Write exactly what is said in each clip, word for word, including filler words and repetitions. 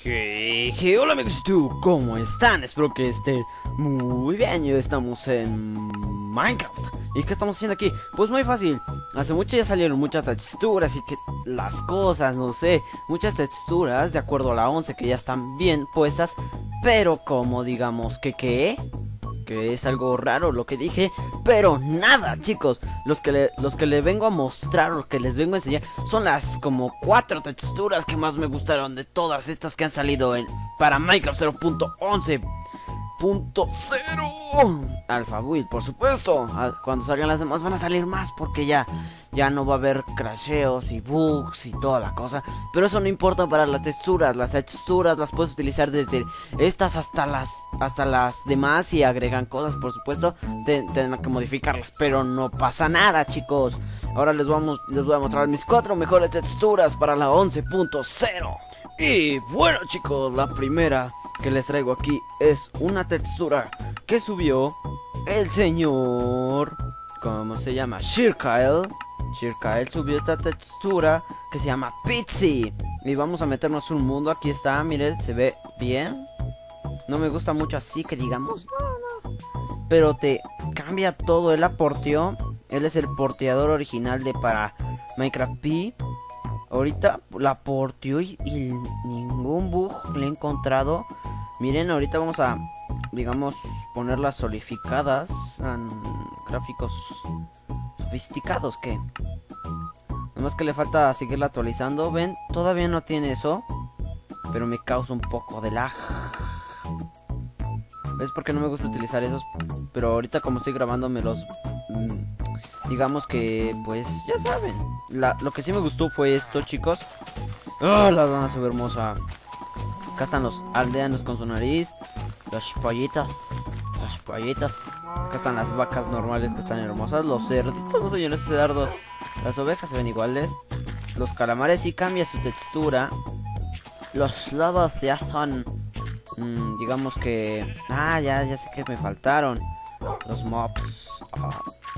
Hey, hey, hola amigos, ¿tú cómo están? Espero que estén muy bien. Ya estamos en Minecraft. ¿Y qué estamos haciendo aquí? Pues muy fácil. Hace mucho ya salieron muchas texturas y que las cosas, no sé, muchas texturas de acuerdo a la once que ya están bien puestas. Pero como digamos que qué, que es algo raro lo que dije, pero nada, chicos. Los que le, los que le vengo a mostrar, lo que les vengo a enseñar, son las como cuatro texturas que más me gustaron de todas estas que han salido en, para Minecraft cero punto once punto cero Alpha Build, por supuesto. Cuando salgan las demás van a salir más, porque ya ya no va a haber crasheos y bugs y toda la cosa. Pero eso no importa para las texturas. Las texturas las puedes utilizar desde estas hasta las hasta las demás. Y agregan cosas, por supuesto, tendrán que modificarlas, pero no pasa nada, chicos. Ahora les vamos les voy a mostrar mis cuatro mejores texturas para la once punto cero. Y bueno, chicos, la primera que les traigo aquí es una textura que subió el señor, ¿cómo se llama? Shirkael. Shirkael subió esta textura que se llama Pixie. Y vamos a meternos un mundo. Aquí está, miren, se ve bien. No me gusta mucho así que digamos, no, no. Pero te cambia todo. Él la porteó. Él es el porteador original de para Minecraft P. Ahorita la porteó y, y ningún bug le he encontrado. Miren, ahorita vamos a, digamos, ponerlas solidificadas en gráficos sofisticados, que nomás que le falta seguirla actualizando. Ven, todavía no tiene eso, pero me causa un poco de lag. ¿Ves? Porque no me gusta utilizar esos. Pero ahorita como estoy grabando me los mmm, digamos que, pues, ya saben. La, lo que sí me gustó fue esto, chicos. ¡Oh, la dona se ve hermosa! Acá están los aldeanos con su nariz. Los pollitos. Los pollitos. Acá están las vacas normales que están hermosas. Los cerditos, no sé, no sé, cerdos. Las ovejas se ven iguales. Los calamares sí cambia su textura. Los lobos ya son... Mmm, digamos que... Ah, ya, ya sé que me faltaron. Los mobs. Ah.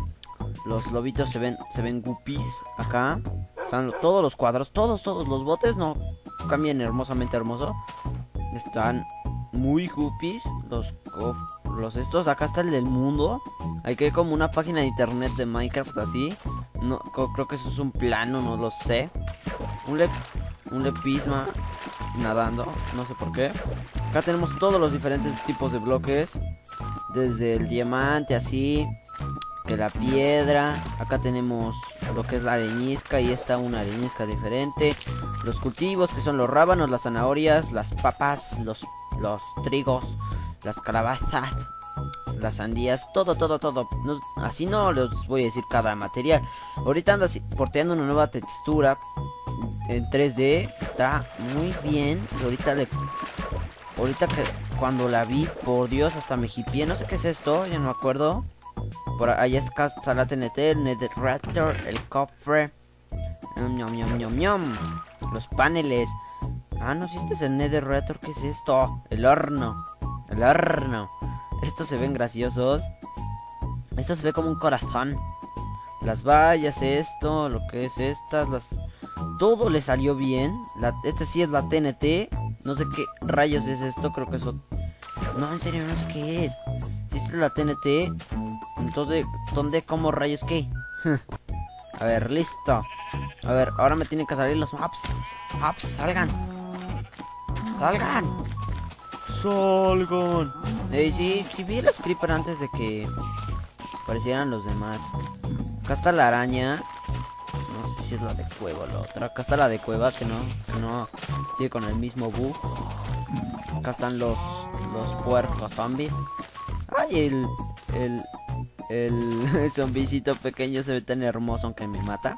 Los lobitos se ven, se ven guppies acá. Están todos los cuadros, todos, todos los botes no cambian hermosamente hermoso. Están muy guppies. Los los estos, acá está el del mundo. Hay que como una página de internet de Minecraft así. No, creo que eso es un plano, no lo sé. Un le, un lepisma nadando, no sé por qué. Acá tenemos todos los diferentes tipos de bloques. Desde el diamante así, que la piedra. Acá tenemos lo que es la arenisca, y esta una arenisca diferente. Los cultivos, que son los rábanos, las zanahorias, las papas, los, los trigos, las calabazas, las sandías, todo, todo, todo. No, así no les voy a decir cada material. Ahorita ando porteando una nueva textura en tres D. Está muy bien. Y ahorita le... Ahorita que cuando la vi, por Dios, hasta me hipié. No sé qué es esto, ya no me acuerdo. Por allá está la T N T, el Netherrator, el cofre. Ñom, ñom, ñom, ñom. Los paneles. Ah, no, si este es el Netherrator, ¿qué es esto? El horno. El horno. Estos se ven graciosos. Esto se ve como un corazón. Las vallas, esto, lo que es estas, las... Todo le salió bien. La... Este sí es la T N T. No sé qué rayos es esto, creo que eso... No, en serio, no sé qué es. Si esta es la T N T... Entonces, ¿dónde, cómo rayos qué? A ver, listo. A ver, ahora me tienen que salir los maps. Maps, salgan. Salgan. Salgan. Eh, sí, sí vi los creeper antes de que aparecieran los demás. Acá está la araña. No sé si es la de cueva o la otra. Acá está la de cueva, que no, que no sigue con el mismo bug. Acá están los, los puercos zombies. Ay, el... El... El zombicito pequeño se ve tan hermoso, aunque me mata.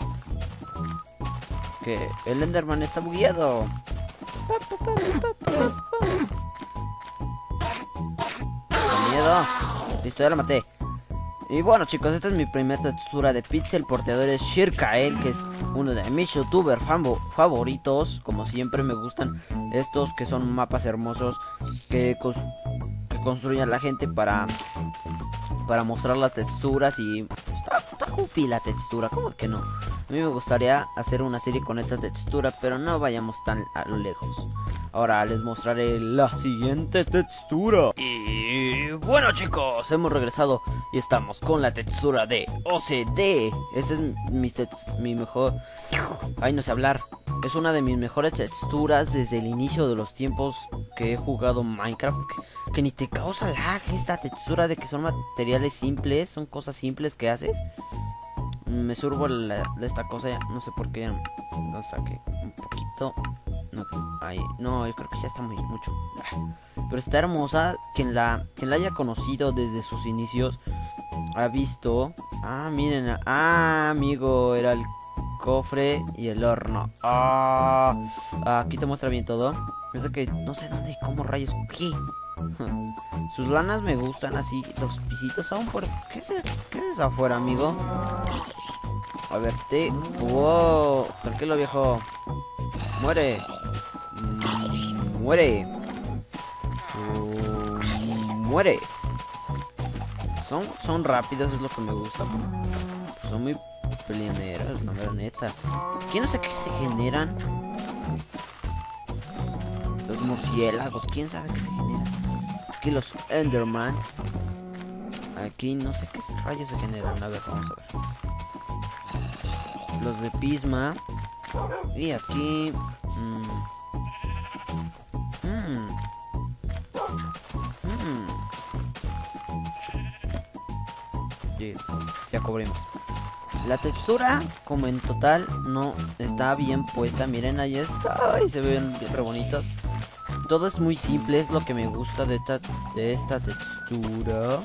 Que el Enderman está bugueado. Con miedo. Listo, ya lo maté. Y bueno, chicos, esta es mi primera textura de Pixel. El porteador es Shirkael, que es uno de mis youtubers favoritos. Como siempre me gustan estos, que son mapas hermosos que, cos que construyen la gente para... para mostrar las texturas. Y está, está jupi la textura, ¿cómo que no? A mí me gustaría hacer una serie con esta textura, pero no vayamos tan a lo lejos. Ahora les mostraré la siguiente textura. Y bueno chicos, hemos regresado y estamos con la textura de O C D. Este es mi, mi mejor... Ay, no sé hablar. Es una de mis mejores texturas desde el inicio de los tiempos que he jugado Minecraft. Que, que ni te causa lag esta textura de que son materiales simples, son cosas simples que haces. Me surbo la, de esta cosa, ya, no sé por qué, no saqué un poquito. No, ahí, no, yo creo que ya está muy mucho. Pero está hermosa. Quien la, quien la haya conocido desde sus inicios ha visto. Ah, miren, ah, amigo, era el cofre y el horno. Ah, aquí te muestra bien todo. Es que no sé dónde, cómo rayos, ¿qué? Sus lanas me gustan así, los pisitos aún por... ¿Qué es, ¿Qué es eso afuera, amigo? A ver, te... ¡Wow! Tranquilo, viejo. Muere. Mm, muere. Uh, muere. Son, son rápidos, es lo que me gusta. Son muy peleoneros, no, la neta. Aquí no sé qué se generan. Los murciélagos, quién sabe qué se generan. Aquí los Endermans. Aquí no sé qué rayos se generan. A ver, vamos a ver. Los de Pisma. Y aquí... Mmm. Mmm. Mmm. Sí, ya cubrimos. La textura, como en total, no está bien puesta. Miren, ahí está. Ay, se ven re bonitos. Todo es muy simple, es lo que me gusta de esta, de esta textura.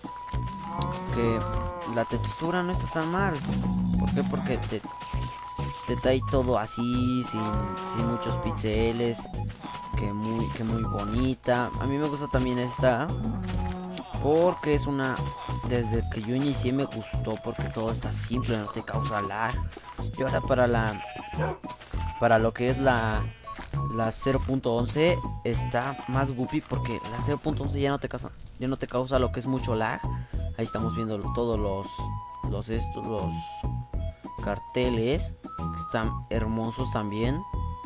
Que la textura no está tan mal. ¿Por qué? Porque te, te trae todo así, sin, sin muchos píxeles. Que muy, que muy bonita. A mí me gusta también esta. Porque es una... Desde que yo inicié me gustó porque todo está simple, no te causa lag. Y ahora para la... Para lo que es la... La cero punto once está más goofy porque la cero punto once ya no te causa, ya no te causa lo que es mucho lag. Ahí estamos viendo todos los los estos los carteles que están hermosos también.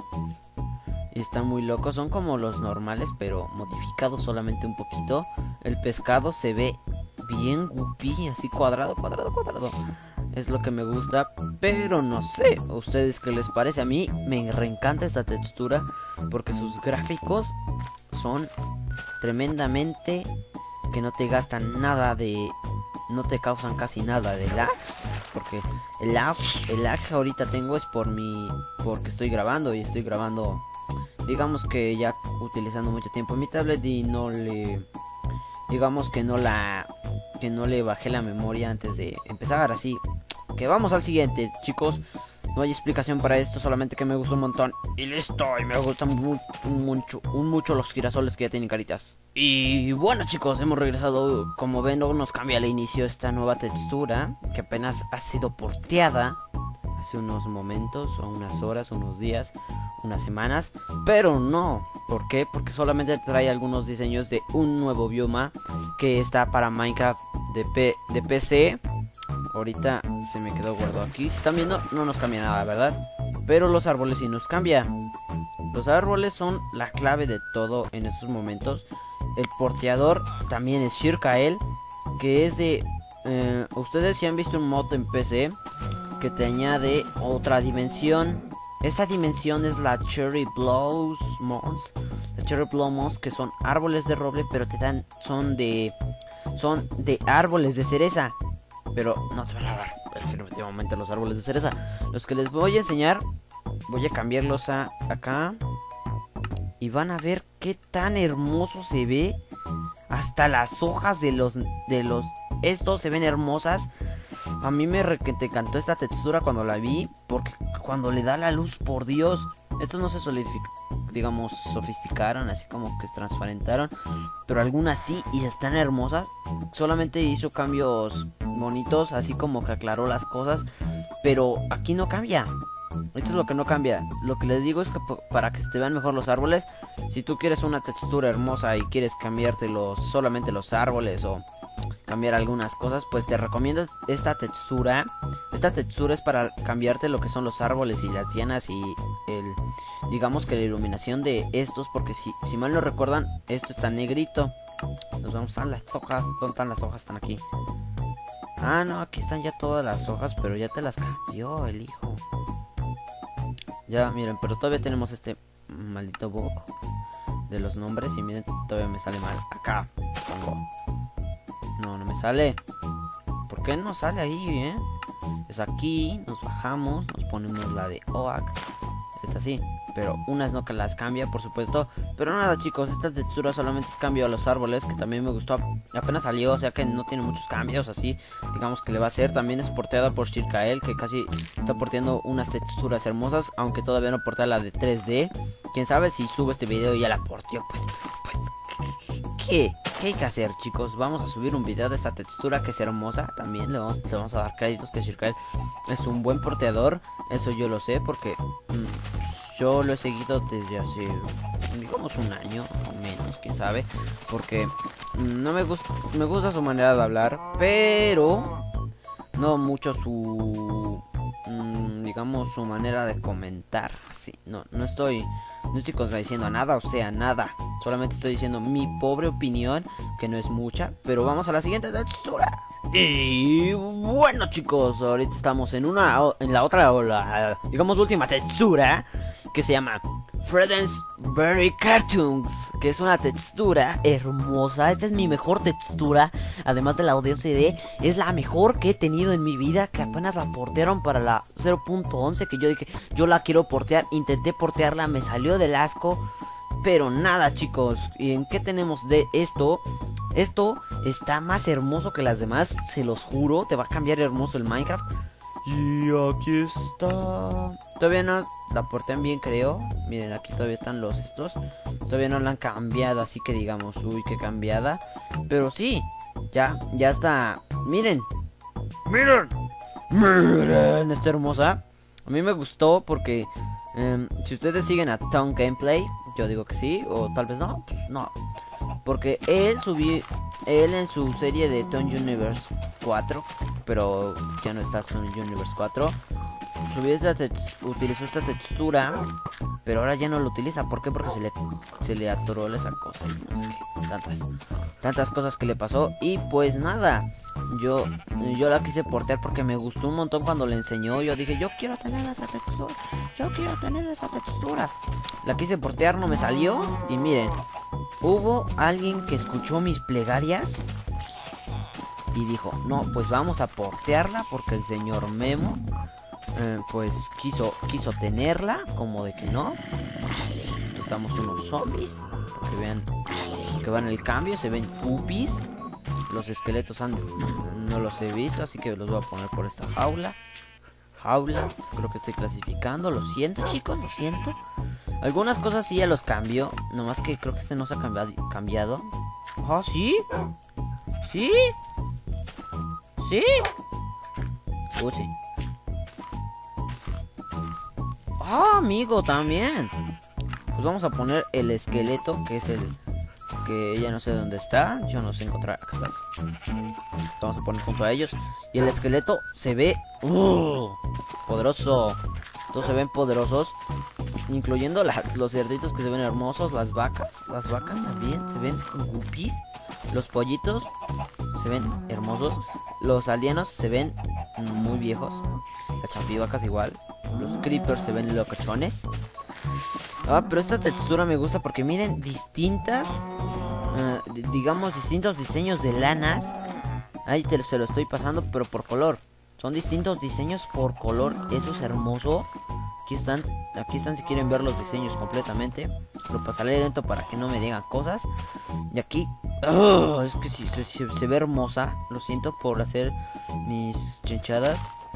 Y están muy locos, son como los normales pero modificados solamente un poquito. El pescado se ve bien goofy, así cuadrado, cuadrado, cuadrado. Es lo que me gusta, pero no sé, ¿a ustedes qué les parece? A mí me reencanta esta textura porque sus gráficos son tremendamente que no te gastan nada de... No te causan casi nada de lag. Porque el lag, el lag que ahorita tengo es por mi... Porque estoy grabando y estoy grabando... Digamos que ya utilizando mucho tiempo mi tablet y no le... Digamos que no la... Que no le bajé la memoria antes de empezar así. Que vamos al siguiente, chicos. No hay explicación para esto, solamente que me gusta un montón. Y listo, y me gustan mu un mucho, un mucho los girasoles que ya tienen caritas. Y bueno chicos, hemos regresado. Como ven, no nos cambia al inicio esta nueva textura, que apenas ha sido porteada hace unos momentos, o unas horas, unos días, unas semanas. Pero no, ¿por qué? Porque solamente trae algunos diseños de un nuevo bioma que está para Minecraft de, P de P C. Ahorita se me quedó guardado aquí. Si están viendo, no nos cambia nada, ¿verdad? Pero los árboles sí nos cambia. Los árboles son la clave de todo en estos momentos. El porteador también es Shirkael, que es de... Eh, ustedes sí han visto un mod en P C que te añade otra dimensión. Esta dimensión es la Cherry Blossoms. La Cherry Blossoms, que son árboles de roble, pero te dan... Son de... Son de árboles de cereza. Pero no te van a dar definitivamente los árboles de cereza. Los que les voy a enseñar, voy a cambiarlos a acá. Y van a ver qué tan hermoso se ve. Hasta las hojas de los... De los estos se ven hermosas. A mí me re que te encantó esta textura cuando la vi. Porque cuando le da la luz, por Dios. Estos no se solidifican, digamos, sofisticaron, así como que se transparentaron. Pero algunas sí, y están hermosas. Solamente hizo cambios bonitos, así como que aclaró las cosas. Pero aquí no cambia. Esto es lo que no cambia. Lo que les digo es que para que se te vean mejor los árboles, si tú quieres una textura hermosa y quieres cambiarte los, solamente los árboles o cambiar algunas cosas, pues te recomiendo esta textura. Esta textura es para cambiarte lo que son los árboles y las lianas y el, digamos que la iluminación de estos, porque si, si mal no recuerdan, esto está negrito. Nos vamos a las hojas. ¿Dónde están las hojas? Están aquí. Ah, no, aquí están ya todas las hojas, pero ya te las cambió el hijo. Ya, miren, pero todavía tenemos este maldito bug de los nombres. Y miren, todavía me sale mal. Acá pongo. No, no me sale. ¿Por qué no sale ahí, eh? Es aquí, nos bajamos, nos ponemos la de O A C. Es así, pero unas no que las cambia, por supuesto. Pero nada, chicos, esta textura solamente es cambio a los árboles, que también me gustó. Apenas salió, o sea que no tiene muchos cambios, así, digamos que le va a hacer. También es porteada por Shirkael, que casi está porteando unas texturas hermosas, aunque todavía no portea la de tres D. Quién sabe si subo este video y ya la porteó, pues, pues, ¿qué? ¿Qué hay que hacer, chicos? Vamos a subir un video de esta textura que es hermosa. También le vamos, le vamos a dar créditos que Shirkael es un buen porteador. Eso yo lo sé porque mmm, yo lo he seguido desde hace, digamos, un año o menos, quién sabe. Porque mmm, no me gusta, me gusta su manera de hablar, pero no mucho su, mmm, digamos, su manera de comentar. Sí, no, no estoy, no estoy contradiciendo a nada, o sea, nada. Solamente estoy diciendo mi pobre opinión, que no es mucha. Pero vamos a la siguiente textura. Y bueno, chicos, ahorita estamos en una, en la otra, ola, digamos última textura, que se llama Fredensberry Cartoons, que es una textura hermosa. Esta es mi mejor textura, además de la audio C D. Es la mejor que he tenido en mi vida, que apenas la portearon para la cero punto once, que yo dije, yo la quiero portear. Intenté portearla, me salió del asco. Pero nada, chicos, ¿y en qué tenemos de esto? Esto está más hermoso que las demás, se los juro. Te va a cambiar hermoso el Minecraft. Y aquí está. Todavía no la portean bien, creo. Miren, aquí todavía están los estos. Todavía no la han cambiado, así que digamos, uy, qué cambiada. Pero sí, ya, ya está. Miren, miren, miren, está hermosa. A mí me gustó porque um, si ustedes siguen a Tom Gameplay, yo digo que sí, o tal vez no, pues no. Porque él subió, él en su serie de Toon Universe cuatro, pero ya no está Toon Universe cuatro, subió esta utilizó esta textura, pero ahora ya no lo utiliza. ¿Por qué? Porque se le, se le atoró esa cosa, no sé qué, tantas, tantas cosas que le pasó. Y pues nada, yo, yo la quise portear porque me gustó un montón cuando le enseñó. Yo dije, yo quiero tener esa textura, yo quiero tener esa textura. La quise portear, no me salió. Y miren, hubo alguien que escuchó mis plegarias y dijo, no, pues vamos a portearla porque el señor Memo eh, pues quiso, quiso tenerla, como de que no. Tocamos unos zombies, que vean que van el cambio, se ven pupis. Los esqueletos han, no los he visto, así que los voy a poner por esta jaula. Jaula, creo que estoy clasificando, lo siento, chicos, lo siento. Algunas cosas sí ya los cambio, nomás que creo que este no se ha cambiado. cambiado. ¿Ah, sí? ¿Sí? ¿Sí? Uy, sí. Ah, amigo, también. Pues vamos a poner el esqueleto, que es el que ya no sé dónde está. Yo no sé encontrar. Acá estás. Vamos a poner junto a ellos. Y el esqueleto se ve uh, poderoso. Todos se ven poderosos, incluyendo la, los cerditos, que se ven hermosos. Las vacas, las vacas también se ven guppies. Los pollitos se ven hermosos. Los alienos se ven muy viejos. Las champivacas igual. Los creepers se ven locochones. Ah, pero esta textura me gusta porque miren, distintas, uh, digamos, distintos diseños de lanas. Ahí te, se lo estoy pasando, pero por color. Son distintos diseños por color. Eso es hermoso. Aquí están, aquí están si quieren ver los diseños completamente. Lo pasaré lento para que no me digan cosas. Y aquí, oh, es que sí, se, se, se ve hermosa. Lo siento por hacer mis chinchadas.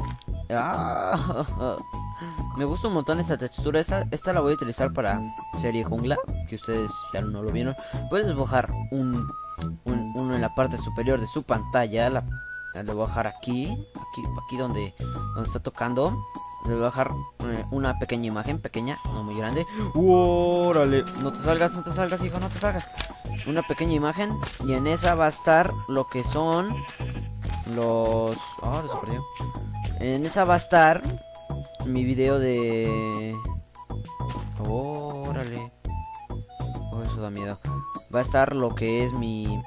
Ah, me gusta un montón esta textura. Esta, esta la voy a utilizar para serie jungla, que ustedes ya no lo vieron. Puedes bajar un, un uno en la parte superior de su pantalla. La, la voy a bajar aquí, aquí, aquí donde, donde está tocando. Le voy a bajar eh, una pequeña imagen, pequeña, no muy grande. ¡Órale! No te salgas, no te salgas, hijo, no te salgas. Una pequeña imagen, y en esa va a estar lo que son los... Oh, se perdió. En esa va a estar mi video de... Oh, Órale. Oh, eso da miedo. Va a estar lo que es mi...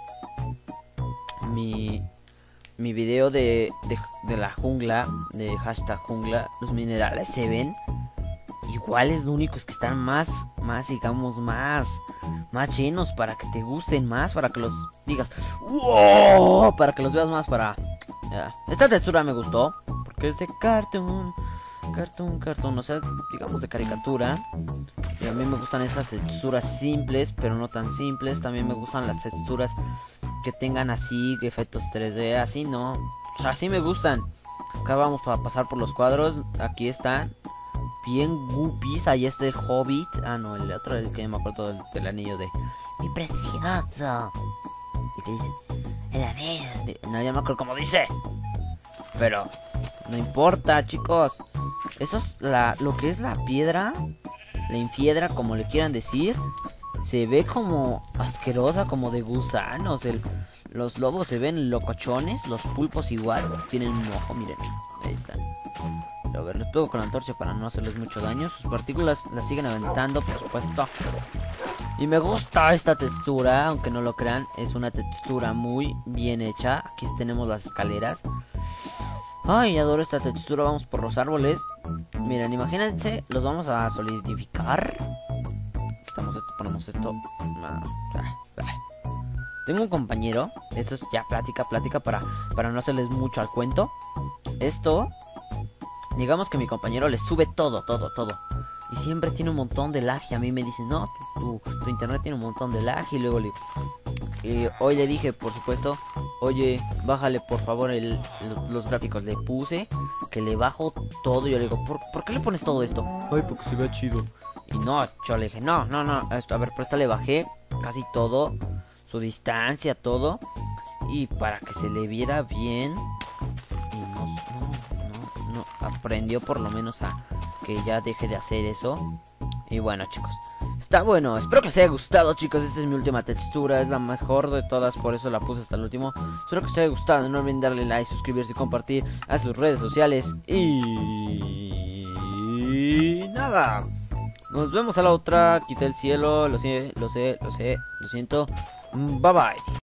Mi... Mi video de, de, de la jungla. De hashtag jungla. Los minerales se ven iguales, lo único es que están más... Más, digamos, más... Más llenos para que te gusten más. Para que los digas... ¡Wow! Para que los veas más para... Ya. Esta textura me gustó. Porque es de cartoon. Cartoon, cartoon. O sea, digamos de caricatura. Y a mí me gustan esas texturas simples, pero no tan simples. También me gustan las texturas que tengan así efectos tres D, así no. O sea, así me gustan. Acá vamos a pasar por los cuadros. Aquí están. Bien guppies. Ahí está el Hobbit. Ah, no, el otro, el que me acuerdo del, del anillo de... Mi precioso. ¿Y qué dice? El anillo. De... No, ya me acuerdo cómo dice. Pero no importa, chicos. Eso es la, lo que es la piedra. La infiedra, como le quieran decir. Se ve como asquerosa, como de gusanos. El, los lobos se ven locochones. Los pulpos igual. Tienen un ojo, miren. Ahí están. A ver, les pego con la antorcha para no hacerles mucho daño. Sus partículas las siguen aventando, por supuesto. Y me gusta esta textura, aunque no lo crean. Es una textura muy bien hecha. Aquí tenemos las escaleras. Ay, adoro esta textura. Vamos por los árboles. Miren, imagínense, los vamos a solidificar. Quitamos esto, ponemos esto. Tengo un compañero. Esto es ya plática, plática para, para no hacerles mucho al cuento. Esto, digamos que mi compañero le sube todo, todo, todo. Y siempre tiene un montón de lag. Y a mí me dicen, no, tu, tu, tu internet tiene un montón de lag. Y luego le y hoy le dije, por supuesto, oye, bájale por favor el, los, los gráficos. Le puse que le bajo todo. Y yo le digo, ¿por, ¿por qué le pones todo esto? Ay, porque se ve chido. Y no, yo le dije, no, no, no, esto, a ver, pero esta le bajé casi todo, su distancia, todo. Y para que se le viera bien. Y no, no, no, no, aprendió por lo menos a que ya deje de hacer eso. Y bueno, chicos, está bueno, espero que les haya gustado, chicos. Esta es mi última textura, es la mejor de todas, por eso la puse hasta el último. Espero que les haya gustado, no olviden darle like, suscribirse y compartir a sus redes sociales. Y... nada, nos vemos a la otra. Quité el cielo, lo sé, lo sé, lo sé, lo siento. Bye bye.